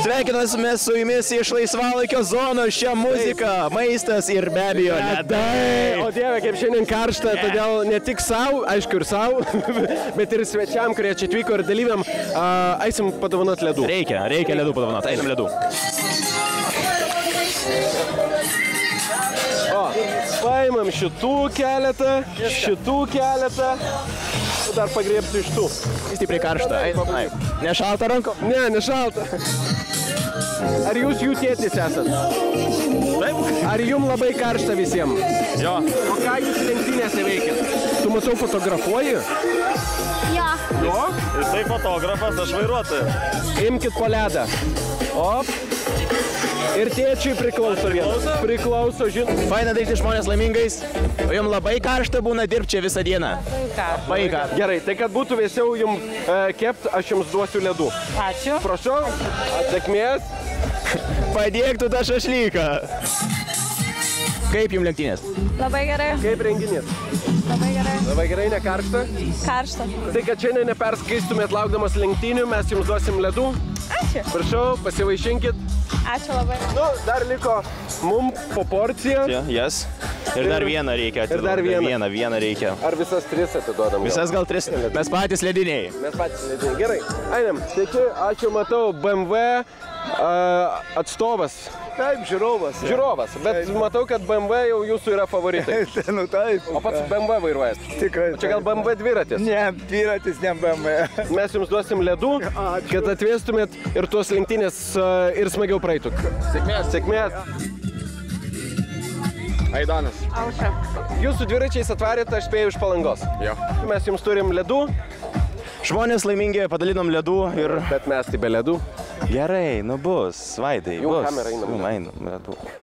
Sveikiname su jumis iš laisvalaikio zonos, čia muzika, maistas ir be abejo ledai. O Dieve, kaip šiandien karšta, todėl ne tik savo, aišku ir savo, bet ir svečiam, kurie čia atvyko ir dalyviam, eisim padovanot ledų. Reikia ledų padovanot, einam ledų. O, paimam šitų keletą, dar pagriebsiu iš tų. Stipriai karšta. Nešalta ranko? Ne, nešalta. Ar jūs jų tėtis esat? Taip. Ar jums labai karšta visiems? Jo. O ką jūs lenktynėse veikit? Tu matau fotografuoji? Jo. Jo? Jisai fotografas, aš vairuotojas. Imkit po ledą. Op. Ir tėčiui priklauso vienas. Priklauso, Faina daryti žmonės laimingais. O jums labai karšta būna dirbti čia visą dieną? Labai karšta. Gerai, tai kad būtų vėsiau jums kept, aš jums duosiu ledų. Ačiū. Prašau, sėkmės. Padėk tu tą šašlyką. Kaip jums lenktynės? Labai gerai. Kaip renginys? Labai gerai. Labai gerai, ne karšta? Karšta. Tai kad šiandien neperskaistumėt laukdamas lenktynių, mes jums duosim ledų. Ačiū. Prašau, pasivaišinkit. Ačiū labai. Nu, dar liko mum po porciją. Jas. Ir dar vieną reikia atiduoti. Ir dar vieną. Vieną reikia. Ar visas tris atiduodam? Visas gal tris. Mes patys lediniai. Mes patys lediniai. Gerai. Einam. Sveiki, ačiū, matau, BMW atstovas. Taip, žiūrovas. Žiūrovas, bet matau, kad BMW jau jūsų yra favoritai. Nu taip. O pats BMW vairuojas. Tikrai. Čia gal BMW dviratis? Ne, dviratis, ne BMW. Mes jums duosim ledų, kad atvėstumėt ir tuos lenktynės ir smagiau praeitų. Sėkmės. Sėkmės. Aidanas. Aušra. Jūsų dviračiais atvarėt, aš spėjau iš Palangos. Jo. Mes jums turim ledų, Žmonės laimingi, padalinom ledų ir... bet mes tai be ledų. Gerai, nu bus, Vaidai, Jau bus. kamera einam. Einam ledų.